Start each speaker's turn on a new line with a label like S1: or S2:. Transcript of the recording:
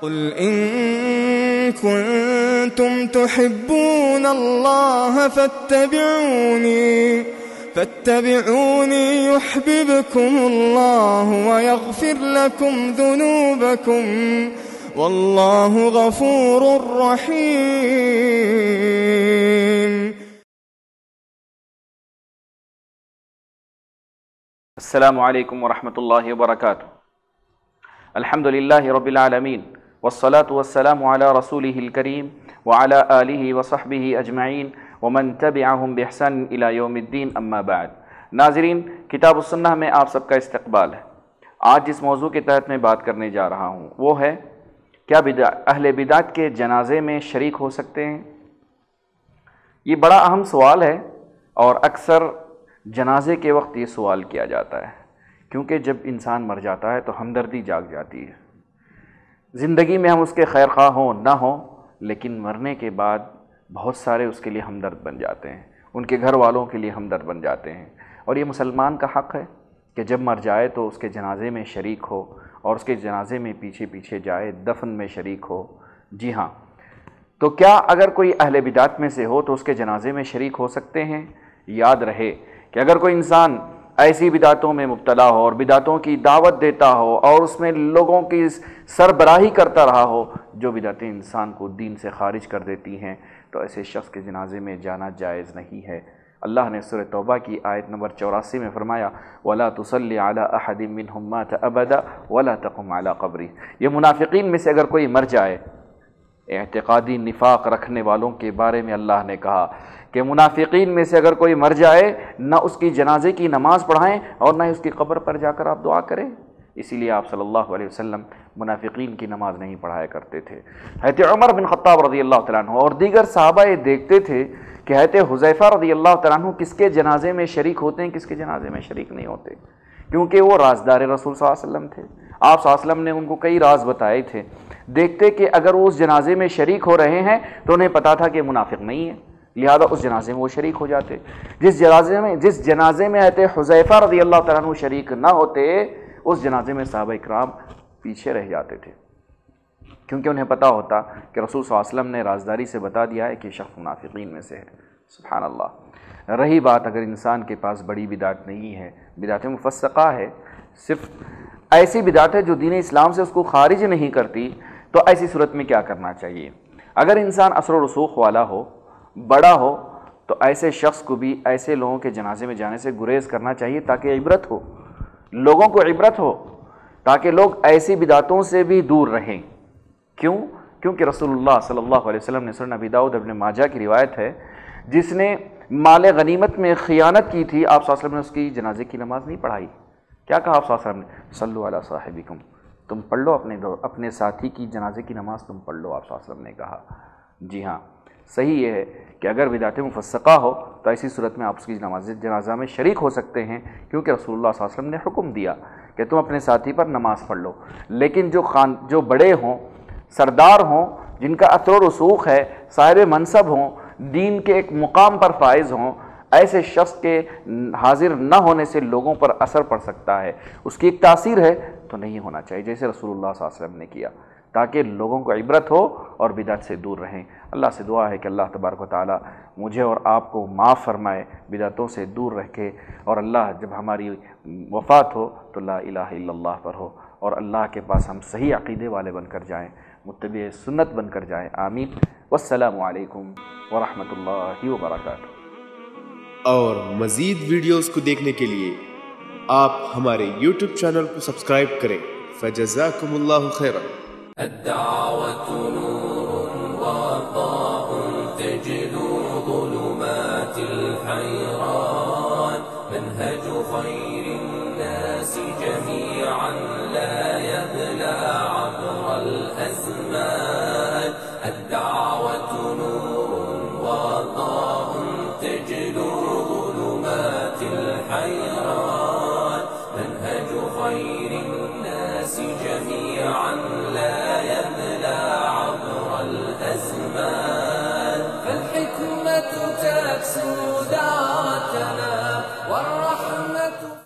S1: قل إن كنتم تحبون الله فاتبعوني يحببكم الله ويغفر لكم ذنوبكم والله غفور رحيم.
S2: السلام علیکم ورحمۃ اللہ وبرکاتہ. الحمد للہ رب العالمین والصلاة والسلام علی رسولہ الکریم وعلی آلہ وصحبہ اجمعین ومن تبعہم بإحسان الی یوم الدین، اما بعد. ناظرین، کتاب السنہ میں آپ سب کا استقبال ہے. آج جس موضوع کے تحت میں بات کرنے جا رہا ہوں وہ ہے کیا اہل بدعت کے جنازے میں شریک ہو سکتے ہیں؟ یہ بڑا اہم سوال ہے اور اکثر جنازے کے وقت یہ سوال کیا جاتا ہے، کیونکہ جب انسان مر جاتا ہے تو ہمدردی جاگ جاتی ہے. زندگی میں ہم اس کے خیر خواہ ہوں نہ ہوں، لیکن مرنے کے بعد بہت سارے اس کے لیے ہمدرد بن جاتے ہیں، ان کے گھر والوں کے لیے ہمدرد بن جاتے ہیں. اور یہ مسلمان کا حق ہے کہ جب مر جائے تو اس کے جنازے میں شریک ہو اور اس کے جنازے میں پیچھے پیچھے جائے، دفن میں شریک ہو. جی ہاں، تو کیا اگر کوئی اہل بدعت میں سے ہو تو اس کے جنازے میں شریک ہو سکتے ہیں؟ یاد رہے کہ اگر کوئی انسان ایسی بدعتوں میں مبتلا ہو اور بدعتوں کی دعوت دیتا ہو اور اس میں لوگوں کی سربراہی کرتا رہا ہو جو بدعتیں انسان کو دین سے خارج کر دیتی ہیں، تو ایسے شخص کے جنازے میں جانا جائز نہیں ہے. اللہ نے سورہ توبہ کی آیت نمبر 84 میں فرمایا وَلَا تُصَلِّ عَلَىٰ أَحَدٍ مِّنْهُمْ مَاتَ أَبَدًا وَلَا تَقُمْ عَلَىٰ قَبْرِهِ. یہ منافقین میں سے اگر کوئی مر جائے، اعتقادی نفاق رکھنے والوں کے بارے میں اللہ نے کہا کہ منافقین میں سے اگر کوئی مر جائے نہ اس کی جنازے کی نماز پڑھائیں اور نہ اس کی قبر پر جا کر آپ دعا کریں. اسی لیے آپ صلی اللہ علیہ وسلم منافقین کی نماز نہیں پڑھایا کرتے تھے. حضرت عمر بن خطاب رضی اللہ تعالیٰ عنہ اور دیگر صحابہ یہ دیکھتے تھے کہ حضرت حذیفہ رضی اللہ تعالیٰ عنہ کس کے جنازے میں شریک ہوتے ہیں، کس کے جنازے میں شریک نہیں ہوتے، کیونکہ وہ رازدار رسول صلی اللہ علیہ وسلم تھے. آپ صلی اللہ علیہ وسلم نے ان کو کئی راز بتائے تھے. دیکھتے کہ اگر وہ اس جنازے میں شریک ہو رہے ہیں تو انہیں پتا تھا کہ منافق نہیں ہے، لہذا اس جنازے میں وہ شریک ہو جاتے. جس جنازے میں حضرت حذیفہ رضی اللہ تعالیٰ عنہ شریک نہ ہوتے، اس جنازے میں صحابہ اکرام پیچھے رہ جاتے تھے، کیونکہ انہیں پتا ہوتا کہ رسول صلی اللہ علیہ وسلم نے رازداری سے بتا دیا ہے کہ شخص منافقین میں سے ہے. سبحان اللہ. رہی بات اگر انسان کے پاس بڑی بدعت نہیں ہے، بدعت مفسقہ ہے، صرف ایسی بدعت ہے جو دین اسلام سے اس کو خارج نہیں کرتی، تو ایسی صورت میں کیا کرنا چاہیے؟ اگر انسان اثر و رسوخ والا ہو، بڑا ہو، تو ایسے شخص کو بھی ایسے لوگوں کے جنازے میں جانے سے گریز کرنا چاہیے تاکہ عبرت ہو، لوگوں کو عبرت ہو، تاکہ لوگ ایسی بدعتوں سے بھی دور رہیں. کیونکہ رسول اللہ صلی اللہ علیہ وسلم نے سنن ابی داؤد ابن ماجہ کی روایت ہے، جس نے مال غنیمت میں خیانت کی تھی، آپ صلی اللہ علیہ وسلم نے اس کی جنازے کی نماز نہیں پڑھائی. کیا کہا آپ صلی اللہ علیہ وسلم نے؟ صلوا علی صاحبکم، تم پڑھ لو اپنے ساتھی کی جنازے کی نماز تم پڑھ لو، آپ صلی اللہ علیہ وسلم نے کہا. جی ہاں، صحیح یہ ہے کہ اگر بدعت مفسقہ ہو تو ایسی صورت میں آپ اس کی جنازہ میں شریک ہو سکتے ہیں، کیونکہ رسول اللہ صلی اللہ علیہ وسلم نے حکم دیا کہ تم اپنے ساتھی پر نماز پڑھ لو. لیکن جو بڑے ہوں، سردار ہوں، جن کا اثر و رسوخ ہے، صاحب منصب ہوں، دین کے ایک مقام پر فائز ہوں، ایسے شخص کے حاضر نہ ہونے سے لوگوں پر اثر پڑ سکتا ہے، اس کی ایک تاثیر ہے، تو نہیں ہونا چاہیے جیسے رسول اللہ صلی اللہ علیہ وسلم نے کیا، تاکہ لوگوں کو عبرت ہو اور بدعت سے دور رہیں. اللہ سے دعا ہے کہ اللہ تبارک و تعالی مجھے اور آپ کو معاف فرمائے، بدعتوں سے دور رکھے، اور اللہ جب ہماری وفات ہو تو لا الہ الا اللہ پر ہو، اور اللہ کے پاس ہم صحیح عقیدے والے بن کر جائیں، متبع سنت بن کر جائیں. آمین. والسلام علیکم ورحمۃ اللہ وبرکاتہ.
S3: اور مزید ویڈیوز کو دیکھنے کے لیے آپ ہمارے یوٹیوب چینل کو سبسکرائب کریں. فجزاکم اللہ خیرا.
S4: الدعوة نور وضاء تجلو ظلمات الحيران منهج خير